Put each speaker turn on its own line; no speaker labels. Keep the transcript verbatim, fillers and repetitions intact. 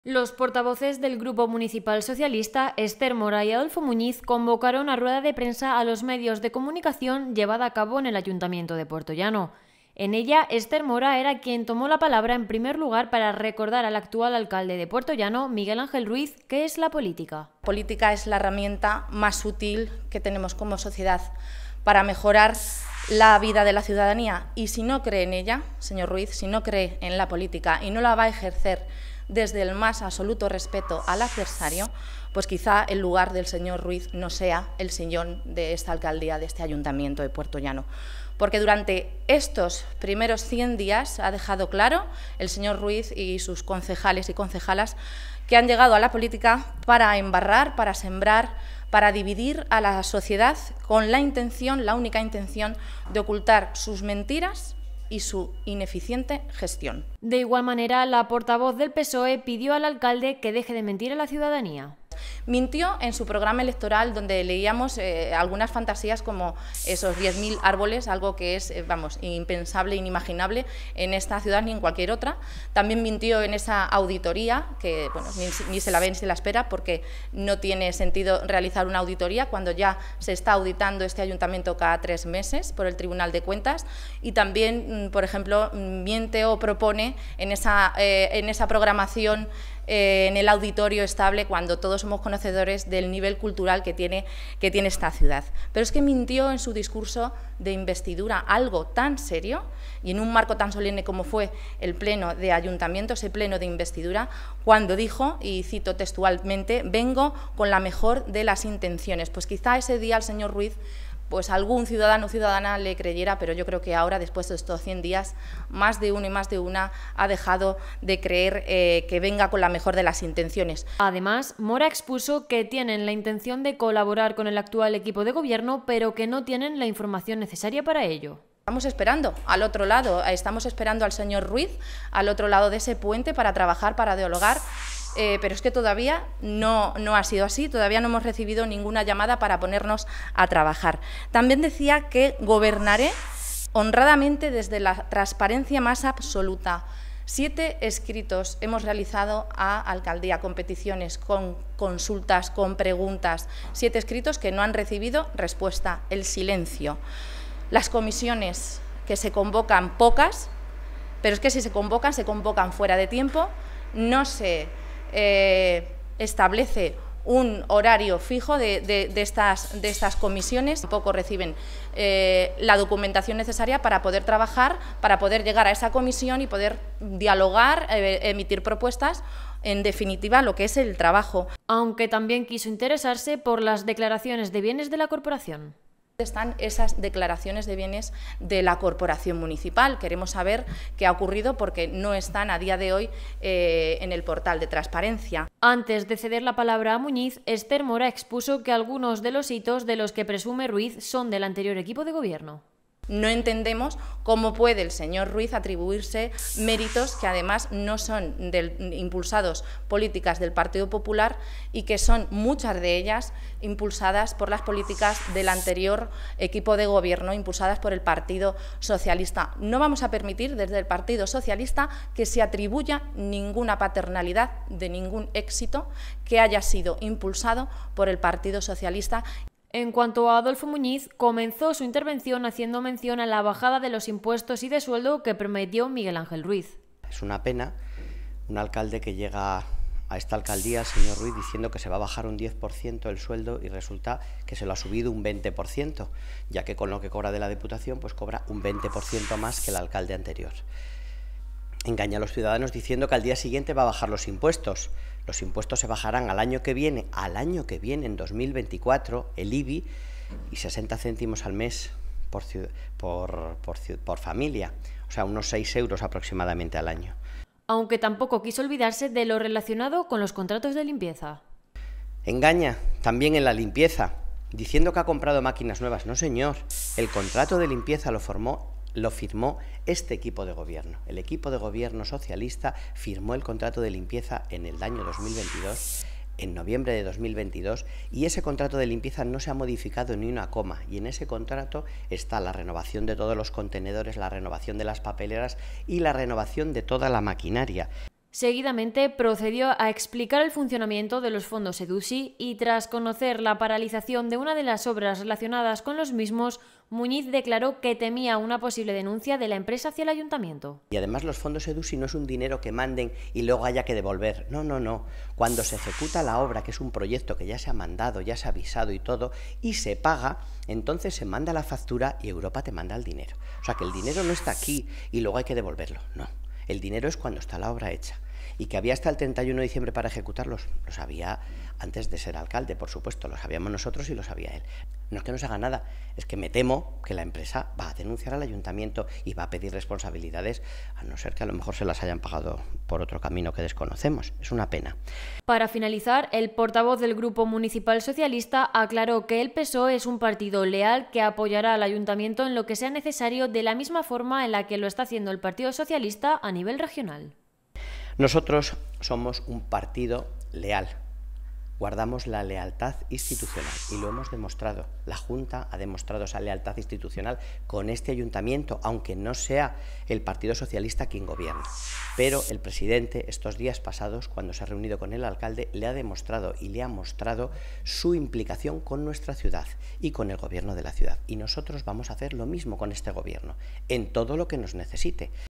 Los portavoces del Grupo Municipal Socialista, Esther Mora y Adolfo Muñiz, convocaron una rueda de prensa a los medios de comunicación llevada a cabo en el Ayuntamiento de Puertollano. En ella, Esther Mora era quien tomó la palabra en primer lugar para recordar al actual alcalde de Puertollano, Miguel Ángel Ruiz, qué es la política.
La política es la herramienta más útil que tenemos como sociedad para mejorar la vida de la ciudadanía. Y si no cree en ella, señor Ruiz, si no cree en la política y no la va a ejercer desde el más absoluto respeto al adversario, pues quizá el lugar del señor Ruiz no sea el sillón de esta alcaldía, de este ayuntamiento de Puertollano. Porque durante estos primeros cien días ha dejado claro el señor Ruiz y sus concejales y concejalas que han llegado a la política para embarrar, para sembrar, para dividir a la sociedad con la intención, la única intención de ocultar sus mentiras y su ineficiente gestión.
De igual manera, la portavoz del P S O E pidió al alcalde que deje de mentir a la ciudadanía.
Mintió en su programa electoral, donde leíamos eh, algunas fantasías como esos diez mil árboles, algo que es, eh, vamos, impensable, inimaginable en esta ciudad ni en cualquier otra. También mintió en esa auditoría, que bueno, ni, ni se la ve ni se la espera, porque no tiene sentido realizar una auditoría cuando ya se está auditando este ayuntamiento cada tres meses por el Tribunal de Cuentas. Y también, por ejemplo, miente o propone en esa, eh, en esa programación Eh, en el auditorio estable, cuando todos somos conocedores del nivel cultural que tiene, que tiene esta ciudad. Pero es que mintió en su discurso de investidura, algo tan serio, y en un marco tan solemne como fue el pleno de ayuntamiento, ese pleno de investidura, cuando dijo, y cito textualmente, vengo con la mejor de las intenciones. Pues quizá ese día al señor Ruiz pues algún ciudadano o ciudadana le creyera, pero yo creo que ahora, después de estos cien días, más de uno y más de una ha dejado de creer eh, que venga con la mejor de las intenciones.
Además, Mora expuso que tienen la intención de colaborar con el actual equipo de gobierno, pero que no tienen la información necesaria para ello.
Estamos esperando al otro lado, estamos esperando al señor Ruiz, al otro lado de ese puente para trabajar, para dialogar. Eh, pero es que todavía no, no ha sido así, todavía no hemos recibido ninguna llamada para ponernos a trabajar. También decía que gobernaré honradamente desde la transparencia más absoluta. Siete escritos hemos realizado a alcaldía, con peticiones, con consultas, con preguntas. Siete escritos que no han recibido respuesta, el silencio. Las comisiones que se convocan, pocas, pero es que si se convocan, se convocan fuera de tiempo, no se Eh, establece un horario fijo de, de, de, estas, de estas comisiones, tampoco reciben eh, la documentación necesaria para poder trabajar, para poder llegar a esa comisión y poder dialogar, eh, emitir propuestas, en definitiva lo que es el trabajo.
Aunque también quiso interesarse por las declaraciones de bienes de la corporación.
Están esas declaraciones de bienes de la corporación municipal. Queremos saber qué ha ocurrido porque no están a día de hoy eh, en el portal de transparencia.
Antes de ceder la palabra a Muñiz, Esther Mora expuso que algunos de los hitos de los que presume Ruiz son del anterior equipo de gobierno.
No entendemos cómo puede el señor Ruiz atribuirse méritos que además no son del, impulsados políticas del Partido Popular y que son muchas de ellas impulsadas por las políticas del anterior equipo de gobierno, impulsadas por el Partido Socialista. No vamos a permitir desde el Partido Socialista que se atribuya ninguna paternalidad de ningún éxito que haya sido impulsado por el Partido Socialista.
En cuanto a Adolfo Muñiz, comenzó su intervención haciendo mención a la bajada de los impuestos y de sueldo que prometió Miguel Ángel Ruiz.
Es una pena un alcalde que llega a esta alcaldía, el señor Ruiz, diciendo que se va a bajar un diez por ciento el sueldo y resulta que se lo ha subido un veinte por ciento, ya que con lo que cobra de la Diputación pues cobra un veinte por ciento más que el alcalde anterior. Engaña a los ciudadanos diciendo que al día siguiente va a bajar los impuestos. Los impuestos se bajarán al año que viene, al año que viene, en dos mil veinticuatro, el I B I, y sesenta céntimos al mes por, por, por, por familia, o sea, unos seis euros aproximadamente al año.
Aunque tampoco quiso olvidarse de lo relacionado con los contratos de limpieza.
Engaña también en la limpieza, diciendo que ha comprado máquinas nuevas. No, señor, el contrato de limpieza lo formó lo firmó este equipo de gobierno. El equipo de gobierno socialista firmó el contrato de limpieza en el año dos mil veintidós, en noviembre de dos mil veintidós, y ese contrato de limpieza no se ha modificado ni una coma, y en ese contrato está la renovación de todos los contenedores, la renovación de las papeleras y la renovación de toda la maquinaria.
Seguidamente procedió a explicar el funcionamiento de los fondos EDUSI y tras conocer la paralización de una de las obras relacionadas con los mismos, Muñiz declaró que temía una posible denuncia de la empresa hacia el ayuntamiento.
Y además los fondos EDUSI no es un dinero que manden y luego haya que devolver. No, no, no. Cuando se ejecuta la obra, que es un proyecto que ya se ha mandado, ya se ha avisado y todo, y se paga, entonces se manda la factura y Europa te manda el dinero. O sea que el dinero no está aquí y luego hay que devolverlo. No. El dinero es cuando está la obra hecha. Y que había hasta el treinta y uno de diciembre para ejecutarlos, lo sabía antes de ser alcalde, por supuesto, lo sabíamos nosotros y lo sabía él. No es que no se haga nada, es que me temo que la empresa va a denunciar al ayuntamiento y va a pedir responsabilidades, a no ser que a lo mejor se las hayan pagado por otro camino que desconocemos. Es una pena.
Para finalizar, el portavoz del Grupo Municipal Socialista aclaró que el P S O E es un partido leal que apoyará al ayuntamiento en lo que sea necesario de la misma forma en la que lo está haciendo el Partido Socialista a nivel regional.
Nosotros somos un partido leal, guardamos la lealtad institucional y lo hemos demostrado. La Junta ha demostrado esa lealtad institucional con este ayuntamiento, aunque no sea el Partido Socialista quien gobierna. Pero el presidente, estos días pasados, cuando se ha reunido con el alcalde, le ha demostrado y le ha mostrado su implicación con nuestra ciudad y con el gobierno de la ciudad. Y nosotros vamos a hacer lo mismo con este gobierno, en todo lo que nos necesite.